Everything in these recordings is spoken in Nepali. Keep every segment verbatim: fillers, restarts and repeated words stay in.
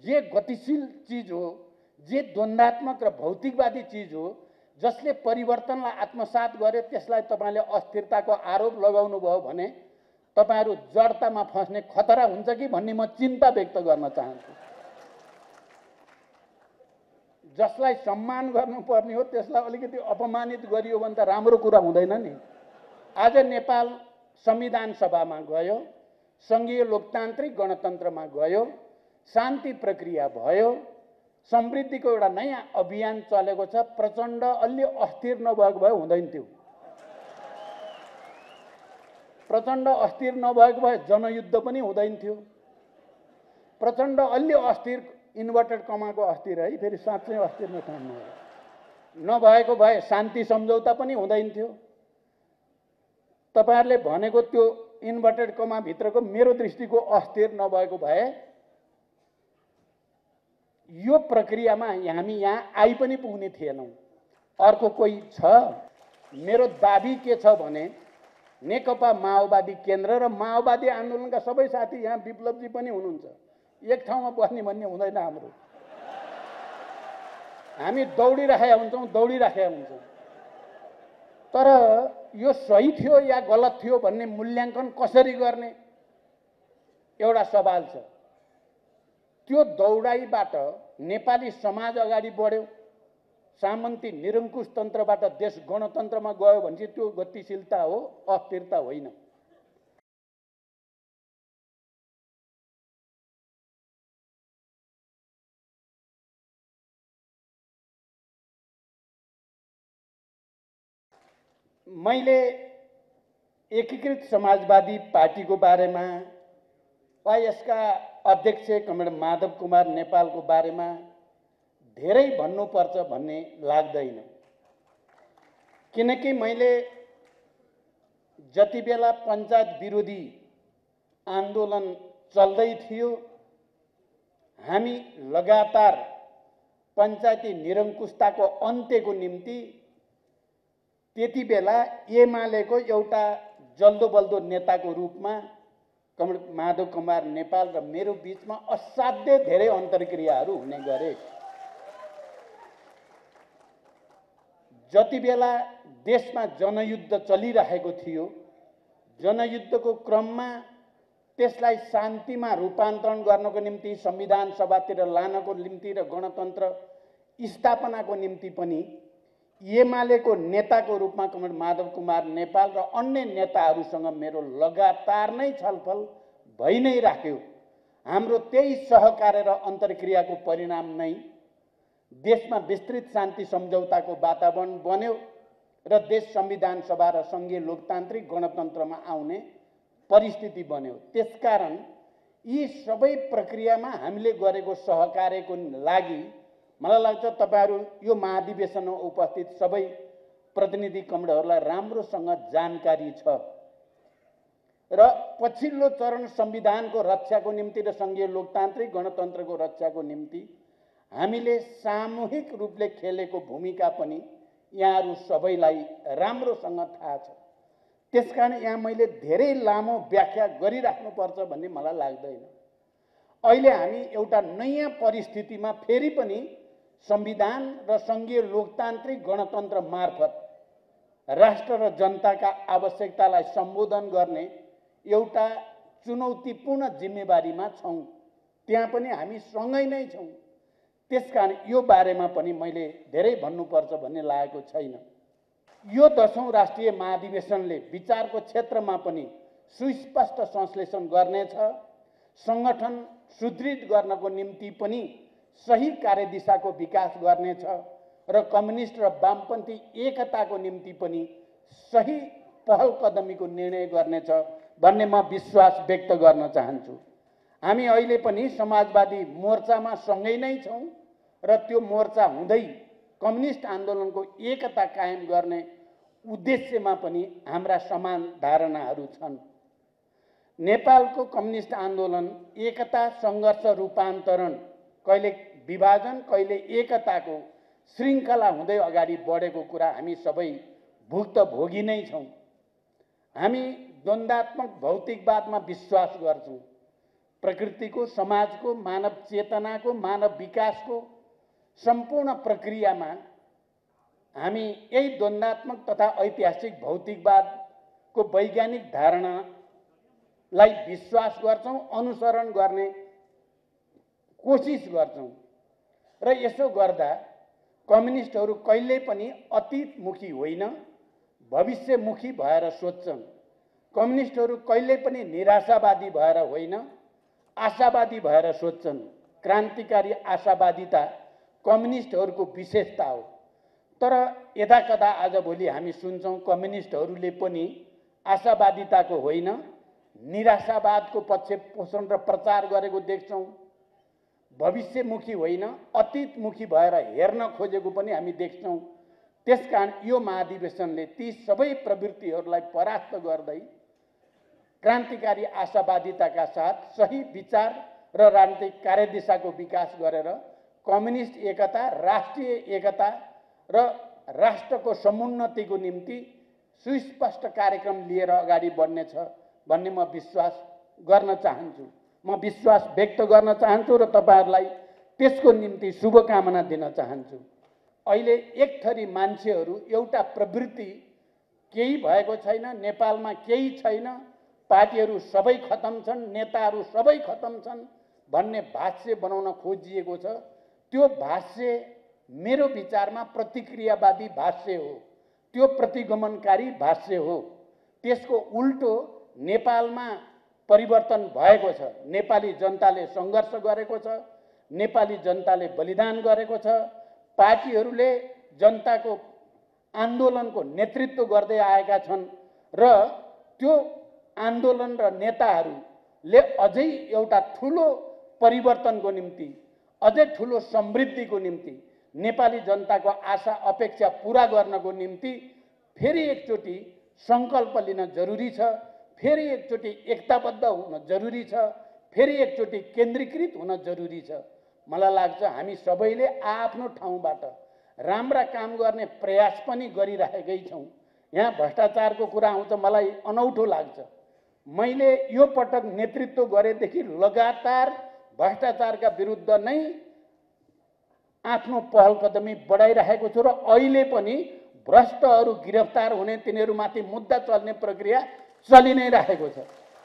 जे गतिशील चिज हो, जे द्वन्द्वात्मक र भौतिकवादी चिज हो, जसले परिवर्तनलाई आत्मसात गर्यो त्यसलाई तपाईले अस्थिरताको आरोप लगाउनु भयो भने तपाईहरु जडतामा फस्ने खतरा हुन्छ कि भन्ने म चिन्ता व्यक्त गर्न चाहन्छु। जसलाई सम्मान गर्नुपर्ने हो त्यसलाई अलिकति अपमानित गरियो भने त राम्रो कुरा हुँदैन नि। आज नेपाल संविधान सभामा गयो, संघीय लोकतान्त्रिक गणतन्त्रमा गयो, शान्ति प्रक्रिया भयो, समृद्धिको एउटा नयाँ अभियान चलेको छ। प्रचण्ड अलि अस्थिर नभएको भए हुँदैन थियो। प्रचण्ड अस्थिर नभएको भए जनयुद्ध पनि हुँदैन थियो। प्रचण्ड अलि अस्थिर, इन्भर्टेड कमाको अस्थिर है, फेरि साँच्चै अस्थिर नठान्नु नभएको भए शान्ति सम्झौता पनि हुँदैन थियो। तपाईहरुले भनेको त्यो इन्भर्टेड कमा भित्रको मेरो दृष्टिको अस्थिर नभएको भए यो प्रक्रियामा हामी यहाँ आइ पनि पुग्ने थिएनौं। अर्को कोही छ? मेरो दाबी के छ भने नेकपा माओवादी केन्द्र र माओवादी आन्दोलनका सबै साथी यहाँ विप्लवजी पनि हुनुहुन्छ। एक ठाउँमा बस्ने भन्ने हुँदैन हाम्रो। हामी दौडिराखेका हुन्छौँ दौडिराखेका हुन्छौँ तर यो सही थियो या गलत थियो भन्ने मूल्याङ्कन कसरी गर्ने एउटा सवाल छ। त्यो दौडाइबाट नेपाली समाज अगाडि बढ्यो, सामन्ती निरङ्कुश तन्त्रबाट देश गणतन्त्रमा गयो भने त्यो गतिशीलता हो, अस्थिरता होइन। मैले एकीकृत समाजवादी पार्टीको बारेमा वा यसका अध्यक्ष कमरेड माधव कुमार नेपालको बारेमा धेरै भन्नुपर्छ भन्ने लाग्दैन। किनकि मैले जति बेला पञ्चायत विरोधी आन्दोलन चल्दै थियो, हामी लगातार पञ्चायती निरङ्कुशताको अन्त्यको निम्ति त्यति बेला एमालेको एउटा जल्दो बल्दो नेताको रूपमा कमरेड माधव कुमार नेपाल र मेरो बीचमा असाध्य धेरै अन्तर्क्रियाहरू हुने गरे। जति बेला देशमा जनयुद्ध चलिरहेको थियो, जनयुद्धको क्रममा त्यसलाई शान्तिमा रूपान्तरण गर्नको निम्ति, संविधान सभातिर लानको निम्ति र गणतन्त्र स्थापनाको निम्ति पनि एमालेको नेताको रूपमा कमरेड माधव कुमार नेपाल र अन्य नेताहरूसँग मेरो लगातार नै छलफल भइ नै राख्यो। हाम्रो त्यही सहकार्य र अन्तर्क्रियाको परिणाम नै देशमा विस्तृत शान्ति सम्झौताको वातावरण बन्यो र देश संविधान सभा र संघीय लोकतान्त्रिक गणतन्त्रमा आउने परिस्थिति बन्यो। त्यसकारण यी सबै प्रक्रियामा हामीले गरेको सहकार्यको लागि मलाई लाग्छ तपाईहरु यो महाधिवेशनमा उपस्थित सबै प्रतिनिधि कमरेडहरूलाई राम्रोसँग जानकारी छ र पछिल्लो चरण संविधानको रक्षाको निम्ति र संघीय लोकतान्त्रिक गणतन्त्रको रक्षाको निम्ति हामीले सामूहिक रूपले खेलेको भूमिका पनि यहाँहरु सबैलाई राम्रोसँग थाहा छ। त्यसकारण यहाँ मैले धेरै लामो व्याख्या गरिराख्नुपर्छ भन्ने मलाई लाग्दैन। अहिले हामी एउटा नयाँ परिस्थितिमा फेरि पनि संविधान र संघीय लोकतान्त्रिक गणतन्त्र मार्फत राष्ट्र र जनताका आवश्यकतालाई सम्बोधन गर्ने एउटा चुनौतीपूर्ण जिम्मेवारीमा छौं। त्यहाँ पनि हामी सँगै नै छौं। त्यसकारण यो बारेमा पनि मैले धेरै भन्नुपर्छ भन्ने लागेको छैन। यो दशौं राष्ट्रिय महाधिवेशनले विचारको क्षेत्रमा पनि सुस्पष्ट संश्लेषण गर्नेछ। संगठन सुदृढ गर्नको निम्ति पनि सही कार्यदिशाको विकास गर्नेछ र कम्युनिस्ट र वामपन्थी एकताको निम्ति पनि सही पहल कदमीको निर्णय गर्नेछ भन्ने म विश्वास व्यक्त गर्न चाहन्छु। हामी अहिले पनि समाजवादी मोर्चामा सँगै नै छौं र त्यो मोर्चा हुँदै कम्युनिस्ट आन्दोलनको एकता कायम गर्ने उद्देश्यमा पनि हाम्रा समान धारणाहरू छन्। नेपालको कम्युनिस्ट आन्दोलन एकता संघर्ष रूपान्तरण कहिले विभाजन कहिले एकताको श्रृङ्खला हुँदै अगाडि बढेको कुरा हामी सबै भुक्तभोगी नै छौं। हामी द्वन्द्वात्मक भौतिकवादमा विश्वास गर्छौं प्रकृतिको, समाजको, मानव चेतनाको, मानव विकासको सम्पूर्ण प्रक्रियामा हामी यही द्वन्द्वात्मक तथा ऐतिहासिक भौतिकवादको वैज्ञानिक धारणालाई विश्वास गर्छौं, अनुसरण गर्ने कोसिस गर्छौं। र यसो गर्दा कम्युनिस्टहरू कहिल्यै पनि अतीतमुखी होइन, भविष्यमुखी भएर सोच्छन्। कम्युनिस्टहरू कहिल्यै पनि निराशावादी भएर होइन, आशावादी भएर सोच्छन्। क्रान्तिकारी आशावादिता कम्युनिस्टहरूको विशेषता हो। तर यदाकदा आजभोलि हामी सुन्छौं कम्युनिस्टहरूले पनि आशावादिताको होइन, निराशावादको पक्ष पोषण र प्रचार गरेको देख्छौं। भविष्यमुखी होइन, अतीतमुखी भएर हेर्न खोजेको पनि हामी देख्छौं। त्यसकारण यो महाधिवेशनले ती सबै प्रवृत्तिहरूलाई परास्त गर्दै क्रान्तिकारी आशावादिताका साथ सही विचार र राजनीतिक कार्यदिशाको विकास गरेर कम्युनिस्ट एकता, राष्ट्रिय एकता र राष्ट्रको समुन्नतिको निम्ति सुस्पष्ट कार्यक्रम लिएर अगाडि बढ्नेछ भन्ने म विश्वास गर्न चाहन्छु। म विश्वास व्यक्त गर्न चाहन्छु र तपाईहरुलाई त्यसको निम्ति शुभकामना दिन चाहन्छु। अहिले एक थरी मान्छेहरू एउटा प्रवृत्ति केही भएको छैन, नेपालमा केही छैन, पार्टीहरू सबै खतम छन्, नेताहरू सबै खतम छन् भन्ने भाष्य बनाउन खोजिएको छ। त्यो भाष्य मेरो विचारमा प्रतिक्रियावादी भाष्य हो, त्यो प्रतिगमनकारी भाष्य हो। त्यसको उल्टो नेपालमा परिवर्तन भएको छ। नेपाली जनताले सङ्घर्ष गरेको छ, नेपाली जनताले बलिदान गरेको छ, पार्टीहरूले जनताको आन्दोलनको नेतृत्व गर्दै आएका छन् र त्यो आन्दोलन र नेताहरूले अझै एउटा ठुलो परिवर्तनको निम्ति, अझै ठुलो समृद्धिको निम्ति, नेपाली जनताको आशा अपेक्षा पूरा गर्नको निम्ति फेरि एकचोटि सङ्कल्प लिन जरुरी छ, फेरि एकचोटि एकताबद्ध हुन जरुरी छ, फेरि एकचोटि केन्द्रीकृत हुन जरुरी छ। मलाई लाग्छ हामी सबैले आफ्नो ठाउँबाट राम्रा काम गर्ने प्रयास पनि गरिरहेकै छौँ। यहाँ भ्रष्टाचारको कुरा आउँछ, मलाई अनौठो लाग्छ। मैले यो पटक नेतृत्व गरेदेखि लगातार भ्रष्टाचारका विरुद्ध नै आफ्नो पहल कदमी बढाइरहेको छु र अहिले पनि भ्रष्टहरू गिरफ्तार हुने, तिनीहरूमाथि मुद्दा चल्ने प्रक्रिया चलि नै रहेको छ।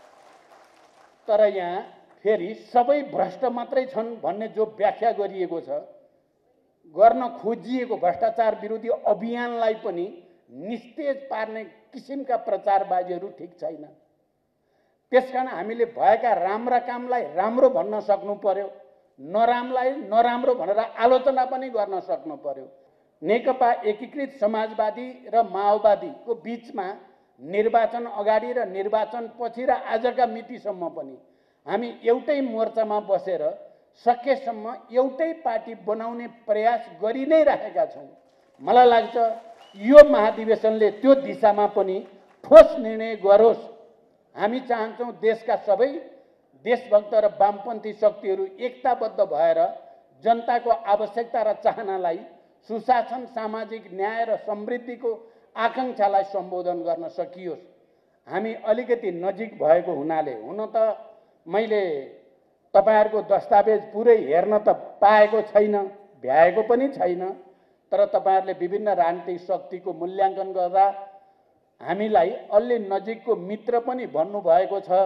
तर यहाँ फेरि सबै भ्रष्ट मात्रै छन् भन्ने जो व्याख्या गरिएको छ, गर्न खोजिएको भ्रष्टाचार विरोधी अभियानलाई पनि निस्तेज पार्ने किसिमका प्रचारबाजीहरू ठिक छैन। त्यसकारण हामीले भएका राम्रा कामलाई राम्रो भन्न सक्नु पर्यो, नराम्रोलाई नराम्रो भनेर आलोचना पनि गर्न सक्नु पर्यो। नेकपा एकीकृत समाजवादी र माओवादीको बीचमा निर्वाचन अगाडि र निर्वाचन पछि र आजका मितिसम्म पनि हामी एउटै मोर्चामा बसेर सकेसम्म एउटै पार्टी बनाउने प्रयास गरि नै रहेका छौँ। मलाई लाग्छ यो महाधिवेशनले त्यो दिशामा पनि ठोस निर्णय गरोस्। हामी चाहन्छौँ देशका सबै देशभक्त र वामपन्थी शक्तिहरू एकताबद्ध भएर जनताको आवश्यकता र चाहनालाई, सुशासन, सामाजिक न्याय र समृद्धिको आकांक्षालाई सम्बोधन गर्न सकियोस्। हामी अलिकति नजिक भएको हुनाले, हुन त मैले तपाईहरुको दस्तावेज पुरै हेर्न त पाएको छैन, भ्याएको पनि छैन, तर तपाईहरुले विभिन्न राजनीतिक शक्तिको मूल्याङ्कन गर्दा हामीलाई अलि नजिकको मित्र पनि भन्नुभएको छ,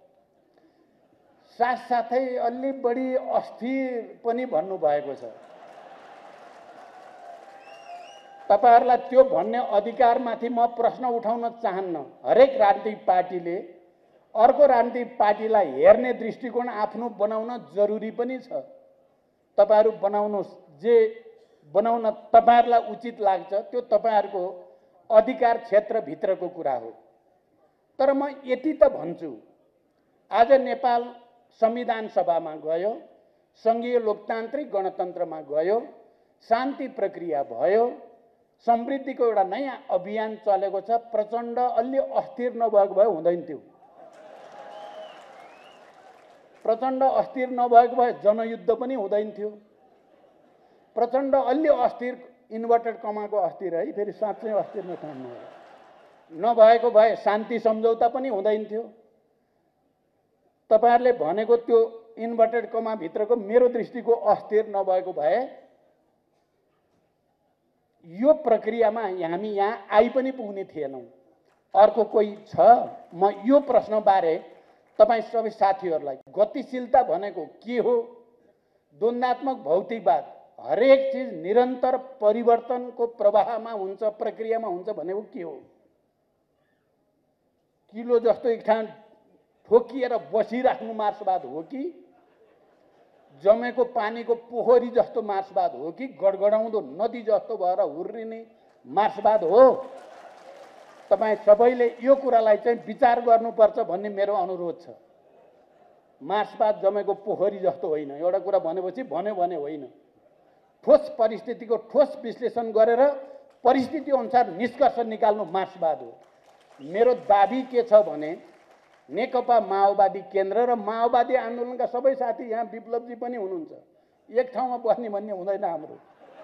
साथसाथै अलि बढी अस्थिर पनि भन्नुभएको छ। तपाईहरुलाई त्यो भन्ने अधिकारमाथि म प्रश्न उठाउन चाहन्न। हरेक राजनीतिक पार्टीले अर्को राजनीतिक पार्टीलाई हेर्ने दृष्टिकोण आफ्नो बनाउन जरुरी पनि छ। तपाईहरु बनाउनुहोस्, जे बनाउन तपाईहरुलाई उचित लाग्छ त्यो तपाईहरुको अधिकार क्षेत्रभित्रको कुरा हो। तर म यति त भन्छु, आज नेपाल संविधान सभामा गयो, संघीय लोकतान्त्रिक गणतन्त्रमा गयो, शान्ति प्रक्रिया भयो, समृद्धिको एउटा नयाँ अभियान चलेको छ। प्रचण्ड अलि अस्थिर नभएको भए हुँदैन थियो। प्रचण्ड अस्थिर नभएको भए जनयुद्ध पनि हुँदैन थियो। प्रचण्ड अलि अस्थिर, इन्भर्टेड कमाको अस्थिर है, फेरि साँच्चै अस्थिर नठान्नु नभएको भए शान्ति सम्झौता पनि हुँदैन थियो। तपाईहरुले भनेको त्यो इन्भर्टेड कमा भित्रको मेरो दृष्टिको अस्थिर नभएको भए यो प्रक्रियामा हामी यहाँ आइ पनि पुग्ने थिएनौं। अर्को कोही छ? म यो प्रश्न बारे तपाई सबै साथीहरुलाई, गतिशीलता भनेको के हो? द्वन्द्वात्मक भौतिकवाद हरेक चीज निरन्तर परिवर्तनको प्रवाहमा हुन्छ, प्रक्रियामा हुन्छ भनेको के हो? किलो जस्तो एक ठाउँ ठोकिएर बसिराख्नु मार्क्सवाद हो कि जमेको पानीको पोखरी जस्तो मार्क्सवाद हो कि गडगडाउँदो नदी जस्तो भएर हुर्रिने मार्क्सवाद हो? तपाई सबैले यो कुरालाई चाहिँ विचार गर्नुपर्छ भन्ने मेरो अनुरोध छ। मार्क्सवाद जमेको पोखरी जस्तो होइन। एउटा कुरा भनेपछि भन्यो भने होइन। ठोस परिस्थितिको ठोस विश्लेषण गरेर परिस्थिति अनुसार निष्कर्ष निकाल्नु मार्क्सवाद हो। मेरो दाबी के छ भने नेकपा माओवादी केन्द्र र माओवादी आन्दोलनका सबै साथी, यहाँ विप्लवजी पनि हुनुहुन्छ, एक ठाउँमा बस्ने भन्ने हुँदैन हाम्रो।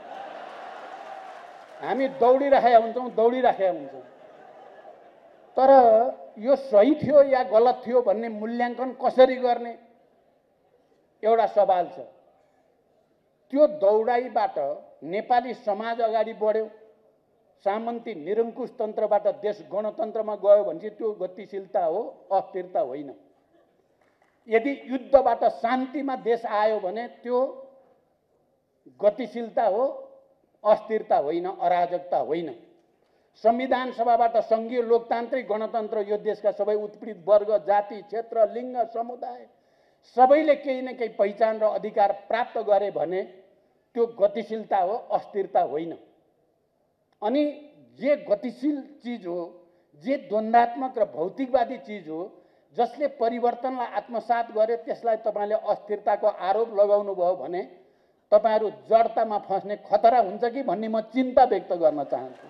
हामी दौडिरहेका हुन्छौँ दौडिरहेका हुन्छौँ तर यो सही थियो या गलत थियो भन्ने मूल्याङ्कन कसरी गर्ने एउटा सवाल छ। त्यो दौडाइबाट नेपाली समाज अगाडि बढ्यो, सामन्ती निरङ्कुश तन्त्रबाट देश गणतन्त्रमा गयो भने चाहिँ त्यो गतिशीलता हो, अस्थिरता होइन। यदि युद्धबाट शान्तिमा देश आयो भने त्यो गतिशीलता हो, अस्थिरता होइन, अराजकता होइन। संविधान सभाबाट संघीय लोकतान्त्रिक गणतन्त्र यो देशका सबै उत्पीडित वर्ग, जाति, क्षेत्र, लिङ्ग, समुदाय सबैले केही न केही पहिचान र अधिकार प्राप्त गरे भने त्यो गतिशीलता हो, अस्थिरता होइन। अनि जे गतिशील चीज हो, जे द्वन्द्वात्मक र भौतिकवादी चीज हो, जसले परिवर्तनलाई आत्मसात गरे त्यसलाई तपाईले अस्थिरताको आरोप लगाउनु भयो भने तपाईहरु जडतामा फस्ने खतरा हुन्छ कि भन्ने म चिन्ता व्यक्त गर्न चाहन्छु।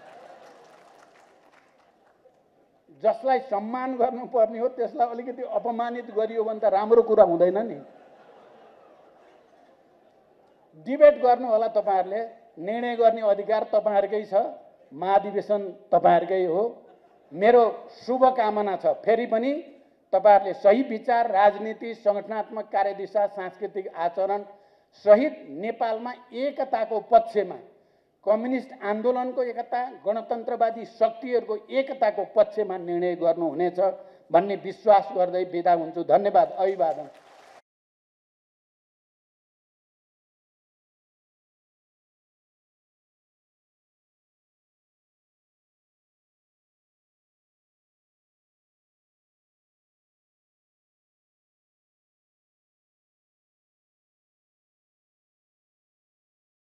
जसलाई सम्मान गर्नुपर्ने हो त्यसलाई अलिकति अपमानित गरियो भने त राम्रो कुरा हुँदैन नि। डिबेट गर्नु होला तपाईहरुले, निर्णय गर्ने अधिकार तपाईहरुकै छ, महाधिवेशन तपाईहरुकै हो। मेरो शुभकामना छ फेरि पनि तपाईहरुले सही विचार, राजनीति, संगठनात्मक कार्यदिशा, सांस्कृतिक आचरण सहित नेपालमा एकताको पक्षमा, कम्युनिस्ट आन्दोलनको एकता, गणतन्त्रवादी शक्तिहरूको एकताको पक्षमा निर्णय गर्नुहुनेछ भन्ने विश्वास गर्दै बिदा हुन्छु। धन्यवाद। अभिवादन।